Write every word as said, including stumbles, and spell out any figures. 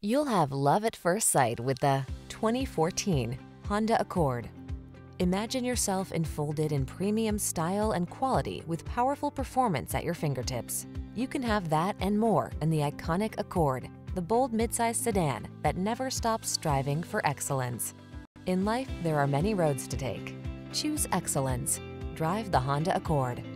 You'll have love at first sight with the twenty fourteen Honda Accord. Imagine yourself enfolded in premium style and quality with powerful performance at your fingertips. You can have that and more in the iconic Accord, the bold midsize sedan that never stops striving for excellence. In life, there are many roads to take. Choose excellence. Drive the Honda Accord.